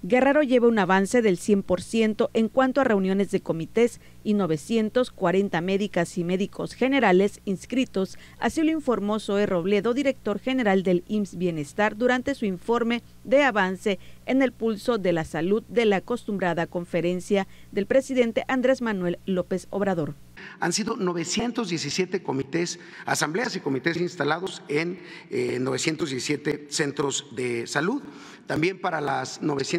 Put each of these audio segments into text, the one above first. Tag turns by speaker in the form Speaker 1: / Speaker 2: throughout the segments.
Speaker 1: Guerrero lleva un avance del 100% en cuanto a reuniones de comités y 940 médicas y médicos generales inscritos, así lo informó Zoe Robledo, director general del IMSS Bienestar, durante su informe de avance en el pulso de la salud de la acostumbrada conferencia del presidente Andrés Manuel López Obrador.
Speaker 2: Han sido 917 comités, asambleas y comités instalados en 917 centros de salud. También para las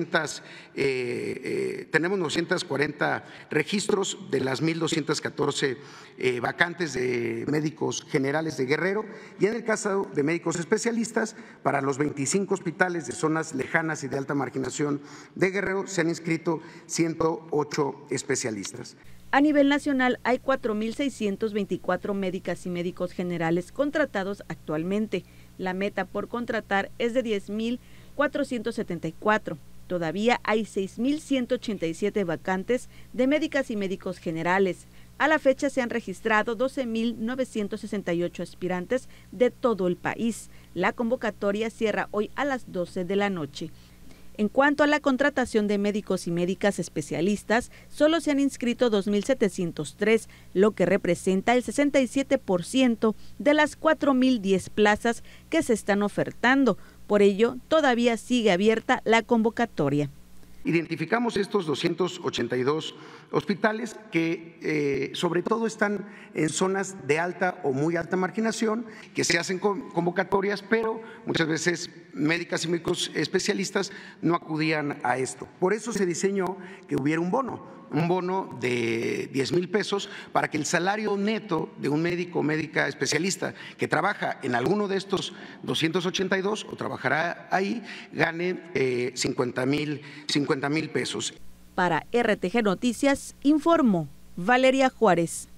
Speaker 2: tenemos 940 registros de las 1,214 vacantes de médicos generales de Guerrero, y en el caso de médicos especialistas, para los 25 hospitales de zonas lejanas y de alta marginación de Guerrero se han inscrito 108 especialistas.
Speaker 1: A nivel nacional hay 4.624 médicas y médicos generales contratados actualmente. La meta por contratar es de 10.474. Todavía hay 6.187 vacantes de médicas y médicos generales. A la fecha se han registrado 12.968 aspirantes de todo el país. La convocatoria cierra hoy a las 12 de la noche. En cuanto a la contratación de médicos y médicas especialistas, solo se han inscrito 2.703, lo que representa el 67% de las 4.010 plazas que se están ofertando. Por ello, todavía sigue abierta la convocatoria.
Speaker 2: Identificamos estos 282 hospitales que sobre todo están en zonas de alta o muy alta marginación, que se hacen convocatorias, pero muchas veces médicas y médicos especialistas no acudían a esto. Por eso se diseñó que hubiera un bono de 10,000 pesos para que el salario neto de un médico o médica especialista que trabaja en alguno de estos 282 o trabajará ahí, gane 50,000 pesos.
Speaker 1: Para RTG Noticias, informó Valeria Juárez.